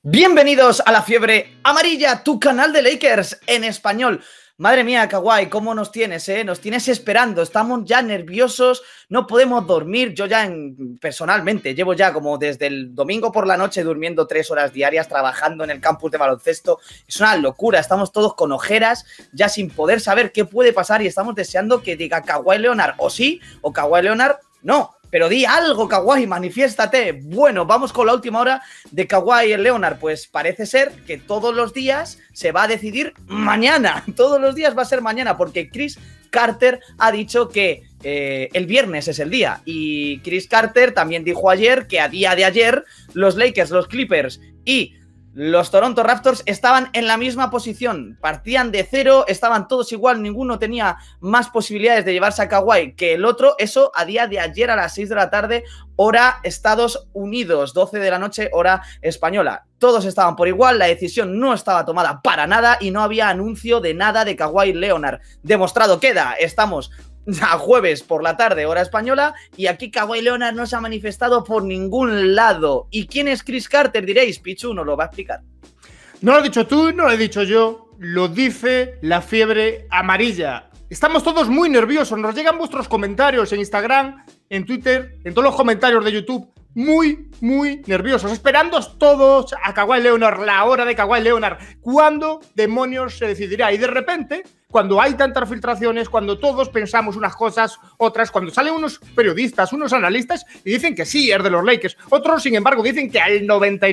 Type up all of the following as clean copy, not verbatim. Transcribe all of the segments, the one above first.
Bienvenidos a La Fiebre Amarilla, tu canal de Lakers en español. Madre mía, Kawhi, ¿cómo nos tienes, eh? Nos tienes esperando, estamos ya nerviosos, no podemos dormir. Yo ya personalmente llevo ya como desde el domingo por la noche durmiendo 3 horas diarias, trabajando en el campus de baloncesto. Es una locura, estamos todos con ojeras, ya sin poder saber qué puede pasar y estamos deseando que diga Kawhi Leonard o sí, o Kawhi Leonard no. Pero di algo, Kawhi, manifiéstate. Bueno, vamos con la última hora de Kawhi Leonard. Pues parece ser que todos los días se va a decidir mañana. Todos los días va a ser mañana, porque Chris Carter ha dicho que el viernes es el día. Y Chris Carter también dijo ayer que a día de ayer los Lakers, los Clippers y los Toronto Raptors estaban en la misma posición, partían de cero, estaban todos igual, ninguno tenía más posibilidades de llevarse a Kawhi que el otro. Eso a día de ayer a las 6 de la tarde, hora Estados Unidos, 12 de la noche, hora española. Todos estaban por igual, la decisión no estaba tomada para nada y no había anuncio de nada de Kawhi Leonard. Demostrado queda, estamos a jueves por la tarde, hora española, y aquí Kawhi Leonard no se ha manifestado por ningún lado. ¿Y quién es Chris Carter? Diréis, Pichu nos lo va a explicar. No lo has dicho tú, no lo he dicho yo, lo dice La Fiebre Amarilla. Estamos todos muy nerviosos, nos llegan vuestros comentarios en Instagram, en Twitter, en todos los comentarios de YouTube, muy nerviosos, esperándoos todos a Kawhi Leonard, la hora de Kawhi Leonard, ¿cuándo demonios se decidirá? Y de repente, cuando hay tantas filtraciones, cuando todos pensamos unas cosas, otras, cuando salen unos periodistas, unos analistas y dicen que sí, es de los Lakers, otros, sin embargo, dicen que al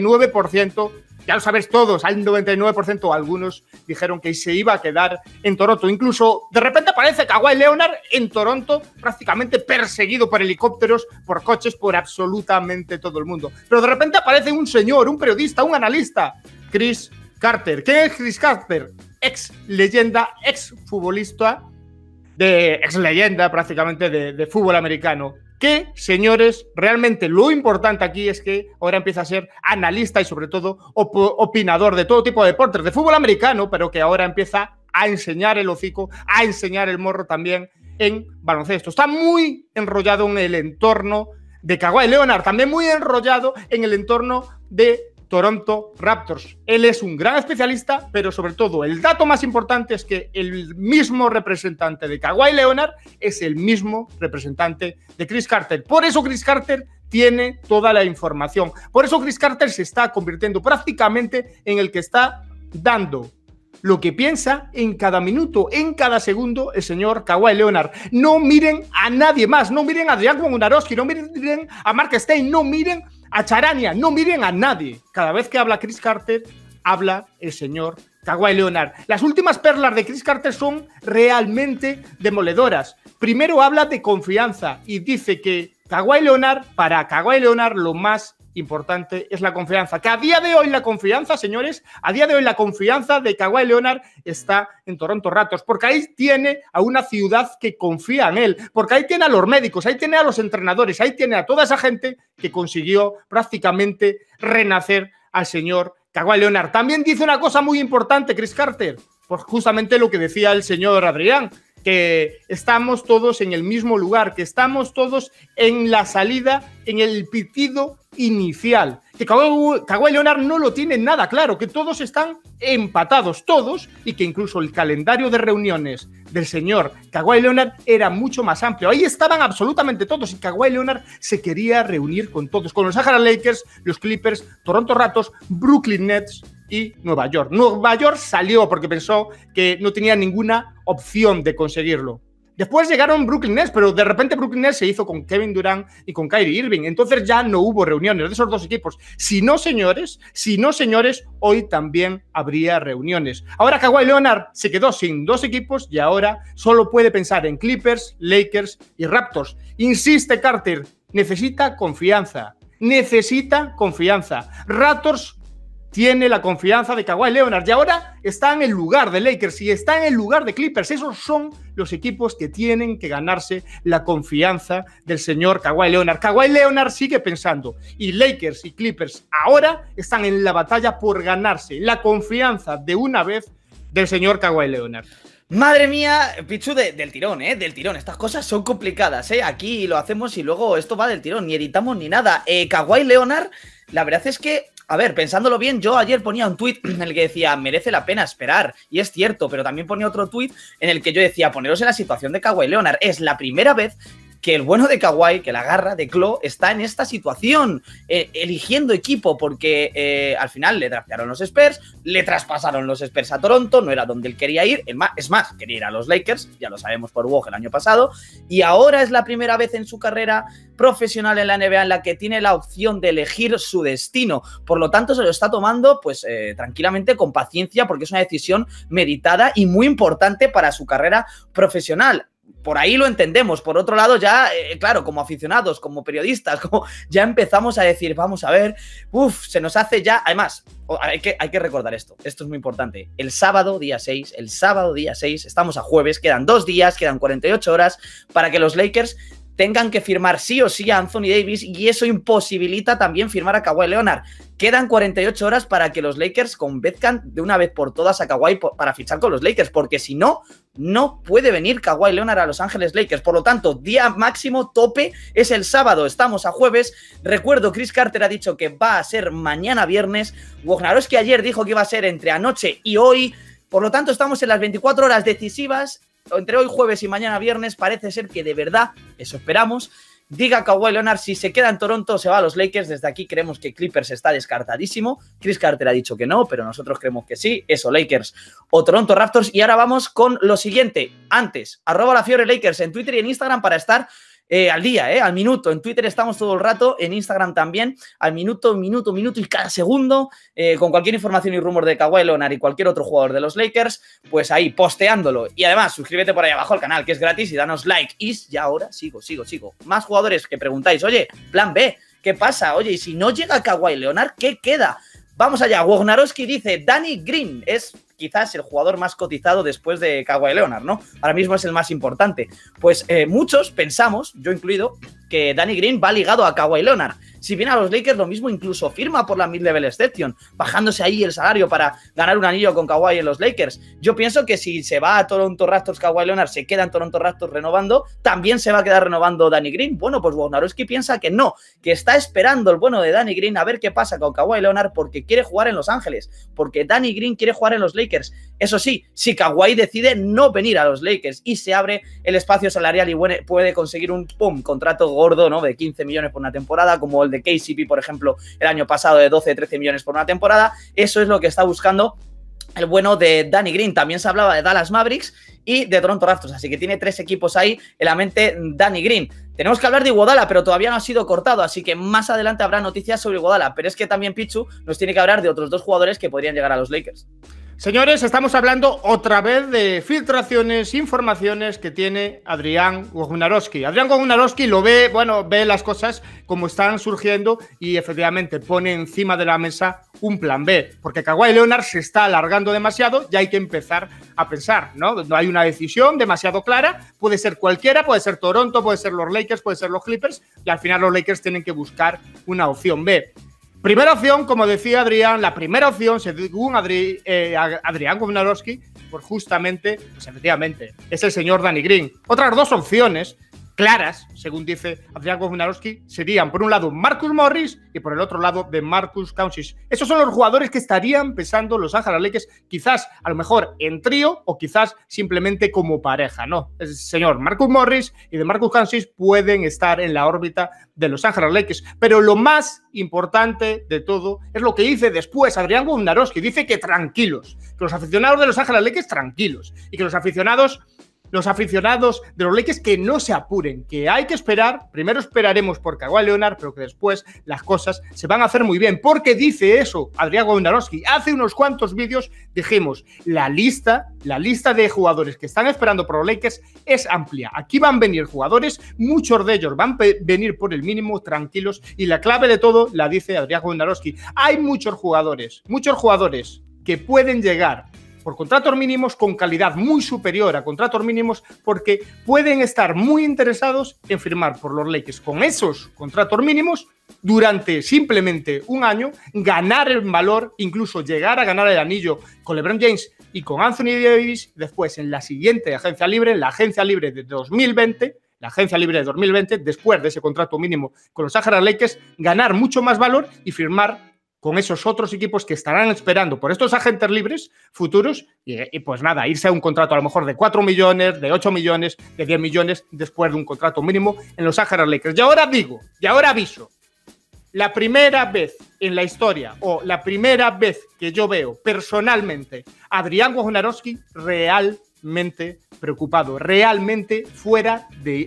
99%, ya lo sabéis todos, al 99%, algunos dijeron que se iba a quedar en Toronto. Incluso, de repente aparece Kawhi Leonard en Toronto, prácticamente perseguido por helicópteros, por coches, por absolutamente todo el mundo. Pero de repente aparece un señor, un periodista, un analista, Chris Carter. ¿Quién es Chris Carter? Ex leyenda, ex futbolista, ex leyenda prácticamente de fútbol americano. Que, señores, realmente lo importante aquí es que ahora empieza a ser analista y sobre todo opinador de todo tipo de deportes, de fútbol americano, pero que ahora empieza a enseñar el hocico, a enseñar el morro también en baloncesto. Está muy enrollado en el entorno de Kawhi Leonard, también muy enrollado en el entorno de Toronto Raptors. Él es un gran especialista, pero sobre todo el dato más importante es que el mismo representante de Kawhi Leonard es el mismo representante de Chris Carter. Por eso Chris Carter tiene toda la información. Por eso Chris Carter se está convirtiendo prácticamente en el que está dando lo que piensa en cada minuto, en cada segundo, el señor Kawhi Leonard. No miren a nadie más, no miren a Adrian Wojnarowski, no miren a Mark Stein, no miren a Charania, no miren a nadie. Cada vez que habla Chris Carter, habla el señor Kawhi Leonard. Las últimas perlas de Chris Carter son realmente demoledoras. Primero habla de confianza y dice que para Kawhi Leonard lo más importante es la confianza. Que a día de hoy la confianza, señores, a día de hoy la confianza de Kawhi Leonard está en Toronto Raptors, porque ahí tiene a una ciudad que confía en él, porque ahí tiene a los médicos, ahí tiene a los entrenadores, ahí tiene a toda esa gente que consiguió prácticamente renacer al señor Kawhi Leonard. También dice una cosa muy importante, Chris Carter, pues justamente lo que decía el señor Adrián, que estamos todos en el mismo lugar, que estamos todos en la salida, en el pitido inicial, que Kawhi Leonard no lo tiene nada claro, que todos están empatados, todos, y que incluso el calendario de reuniones del señor Kawhi Leonard era mucho más amplio. Ahí estaban absolutamente todos y Kawhi Leonard se quería reunir con todos, con los Angeles Lakers, los Clippers, Toronto Raptors, Brooklyn Nets y Nueva York. Nueva York salió porque pensó que no tenía ninguna opción de conseguirlo. Después llegaron Brooklyn Nets, pero de repente Brooklyn Nets se hizo con Kevin Durant y con Kyrie Irving. Entonces ya no hubo reuniones de esos dos equipos. Si no, señores, hoy también habría reuniones. Ahora Kawhi Leonard se quedó sin dos equipos y ahora solo puede pensar en Clippers, Lakers y Raptors. Insiste Carter, necesita confianza. Necesita confianza. Raptors tiene la confianza de Kawhi Leonard y ahora está en el lugar de Lakers y está en el lugar de Clippers. Esos son los equipos que tienen que ganarse la confianza del señor Kawhi Leonard. Kawhi Leonard sigue pensando y Lakers y Clippers ahora están en la batalla por ganarse la confianza de una vez del señor Kawhi Leonard. Madre mía, Pichu, del tirón, del tirón. Estas cosas son complicadas, Aquí lo hacemos y luego esto va del tirón. Ni editamos ni nada. Kawhi Leonard, la verdad es que a ver, pensándolo bien, yo ayer ponía un tuit en el que decía, merece la pena esperar, y es cierto, pero también ponía otro tuit en el que yo decía, poneros en la situación de Kawhi Leonard, es la primera vez que el bueno de Kawhi, que la garra de Klo, está en esta situación, eligiendo equipo, porque al final le draftearon los Spurs, le traspasaron los Spurs a Toronto, no era donde él quería ir, es más, quería ir a los Lakers, ya lo sabemos por Woj el año pasado, y ahora es la primera vez en su carrera profesional en la NBA en la que tiene la opción de elegir su destino, por lo tanto se lo está tomando pues tranquilamente, con paciencia, porque es una decisión meditada y muy importante para su carrera profesional. Por ahí lo entendemos. Por otro lado, ya, claro, como aficionados, como periodistas, ya empezamos a decir, vamos a ver, se nos hace ya. Además, hay que recordar esto es muy importante. El sábado día 6, estamos a jueves, quedan 2 días, quedan 48 horas para que los Lakers tengan que firmar sí o sí a Anthony Davis, y eso imposibilita también firmar a Kawhi Leonard. Quedan 48 horas para que los Lakers convenzcan de una vez por todas a Kawhi para fichar con los Lakers, porque si no, no puede venir Kawhi Leonard a Los Ángeles Lakers. Por lo tanto, día máximo tope es el sábado, estamos a jueves. Recuerdo, Chris Carter ha dicho que va a ser mañana viernes, Wojnarowski ayer dijo que iba a ser entre anoche y hoy, por lo tanto estamos en las 24 horas decisivas. Entre hoy jueves y mañana viernes parece ser que de verdad, eso esperamos, diga Kawhi Leonard si se queda en Toronto o se va a los Lakers. Desde aquí creemos que Clippers está descartadísimo. Chris Carter ha dicho que no, pero nosotros creemos que sí. Eso, Lakers o Toronto Raptors. Y ahora vamos con lo siguiente. Antes, @LaFiebreLakers en Twitter y en Instagram para estar al día, al minuto. En Twitter estamos todo el rato, en Instagram también, al minuto y cada segundo, con cualquier información y rumor de Kawhi Leonard y cualquier otro jugador de los Lakers, pues ahí, posteándolo. Y además, suscríbete por ahí abajo al canal, que es gratis, y danos like. Y ahora sigo. Más jugadores que preguntáis, oye, plan B, ¿qué pasa? Oye, y si no llega Kawhi Leonard, ¿qué queda? Vamos allá. Wojnarowski dice, Danny Green es quizás el jugador más cotizado después de Kawhi Leonard, ¿no? Ahora mismo es el más importante. Pues muchos pensamos, yo incluido, que Danny Green va ligado a Kawhi Leonard. Si viene a los Lakers, lo mismo, incluso firma por la mid-level exception, bajándose ahí el salario para ganar un anillo con Kawhi en los Lakers. Yo pienso que si se va a Toronto Raptors, Kawhi Leonard se queda en Toronto Raptors renovando, también se va a quedar renovando Danny Green. Bueno, pues Wojnarowski piensa que no, que está esperando el bueno de Danny Green a ver qué pasa con Kawhi Leonard, porque quiere jugar en Los Ángeles, porque Danny Green quiere jugar en los Lakers. Eso sí, si Kawhi decide no venir a los Lakers y se abre el espacio salarial y puede conseguir un contrato gordo, ¿no?, de 15 millones por una temporada, como el de KCP, por ejemplo, el año pasado, de 12-13 millones por una temporada. Eso es lo que está buscando el bueno de Danny Green. También se hablaba de Dallas Mavericks y de Toronto Raptors, así que tiene 3 equipos ahí en la mente Danny Green. Tenemos que hablar de Iguodala, pero todavía no ha sido cortado, así que más adelante habrá noticias sobre Iguodala, pero es que también Pichu nos tiene que hablar de otros 2 jugadores que podrían llegar a los Lakers. Señores, estamos hablando otra vez de filtraciones, informaciones que tiene Adrián Wojnarowski. Adrián Wojnarowski lo ve, ve las cosas como están surgiendo y efectivamente pone encima de la mesa un plan B, porque Kawhi Leonard se está alargando demasiado y hay que empezar a pensar, ¿no? No hay una decisión demasiado clara, puede ser cualquiera, puede ser Toronto, puede ser los Lakers, puede ser los Clippers, y al final los Lakers tienen que buscar una opción B. Primera opción, como decía Adrián, la primera opción, según Adrián Wojnarowski, pues justamente, pues efectivamente, es el señor Danny Green. Otras 2 opciones claras, según dice Adrián Wojnarowski, serían por un lado Marcus Morris y por el otro lado de Marcus Cousins. Esos son los jugadores que estarían pesando los Ángeles Lakers, quizás a lo mejor en trío o quizás simplemente como pareja, ¿no? El señor Marcus Morris y de Marcus Cousins pueden estar en la órbita de los Ángeles Lakers, pero lo más importante de todo es lo que dice después Adrián Wojnarowski. Dice que tranquilos, que los aficionados de los Ángeles Lakers tranquilos, y que los aficionados de los Lakers que no se apuren, que hay que esperar. Primero esperaremos por Kawhi Leonard, pero que después las cosas se van a hacer muy bien, porque dice eso Adrián Wojnarowski. Hace unos cuantos vídeos dijimos, la lista de jugadores que están esperando por los Lakers es amplia. Aquí van a venir jugadores, muchos de ellos van a venir por el mínimo, tranquilos, y la clave de todo la dice Adrián Wojnarowski. Hay muchos jugadores que pueden llegar por contratos mínimos con calidad muy superior a contratos mínimos, porque pueden estar muy interesados en firmar por los Lakers con esos contratos mínimos durante simplemente un año, ganar el valor, incluso llegar a ganar el anillo con LeBron James y con Anthony Davis, después en la siguiente agencia libre, en la agencia libre de 2020, después de ese contrato mínimo con los Ángeles Lakers, ganar mucho más valor y firmar con esos otros equipos que estarán esperando por estos agentes libres futuros y pues nada, irse a un contrato a lo mejor de 4 millones, de 8 millones, de 10 millones después de un contrato mínimo en Los Ángeles Lakers. Y ahora digo, y ahora aviso, la primera vez en la historia o la primera vez que yo veo personalmente a Adrián Wojnarowski realmente preocupado, realmente fuera de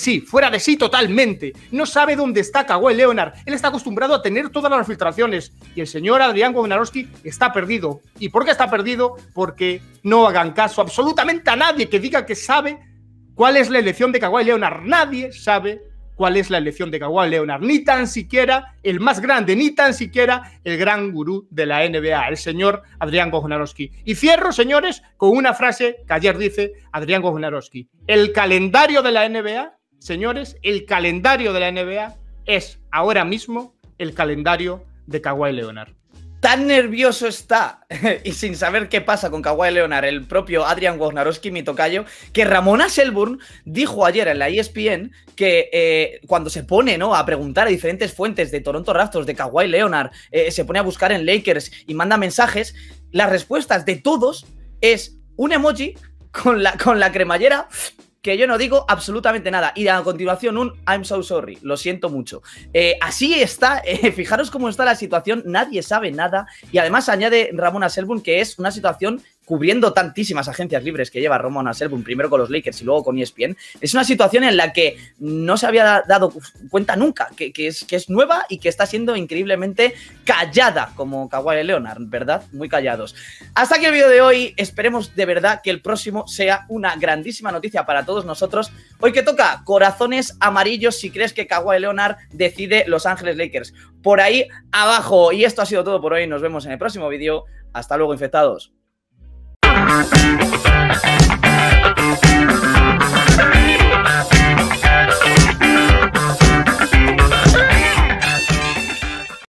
sí totalmente. No sabe dónde está Kawhi Leonard. Él está acostumbrado a tener todas las filtraciones y el señor Adrián Wojnarowski está perdido. ¿Y por qué está perdido? Porque no hagan caso absolutamente a nadie que diga que sabe cuál es la elección de Kawhi Leonard. Nadie sabe cuál es la elección de Kawhi Leonard, ni tan siquiera el más grande, ni tan siquiera el gran gurú de la NBA, el señor Adrián Wojnarowski. Y cierro, señores, con una frase que ayer dice Adrián Wojnarowski. El calendario de la NBA, señores, el calendario de la NBA es ahora mismo el calendario de Kawhi Leonard. Tan nervioso está y sin saber qué pasa con Kawhi Leonard el propio Adrián Wojnarowski, mi tocayo, que Ramona Shelburne dijo ayer en la ESPN que cuando se pone, ¿no?, a preguntar a diferentes fuentes de Toronto Raptors, de Kawhi Leonard, se pone a buscar en Lakers y manda mensajes, las respuestas de todos es un emoji con la cremallera que yo no digo absolutamente nada. Y a continuación un I'm so sorry, lo siento mucho. Así está, fijaros cómo está la situación, nadie sabe nada. Y además añade Ramona Shelburne que es una situación cubriendo tantísimas agencias libres que lleva Ramona Shelburne, primero con los Lakers y luego con ESPN. Es una situación en la que no se había dado cuenta nunca, que es nueva y que está siendo increíblemente callada, como Kawhi Leonard, ¿verdad? Muy callados. Hasta aquí el vídeo de hoy. Esperemos de verdad que el próximo sea una grandísima noticia para todos nosotros. Hoy que toca corazones amarillos si crees que Kawhi Leonard decide Los Ángeles Lakers. Por ahí abajo. Y esto ha sido todo por hoy. Nos vemos en el próximo vídeo. Hasta luego, infectados.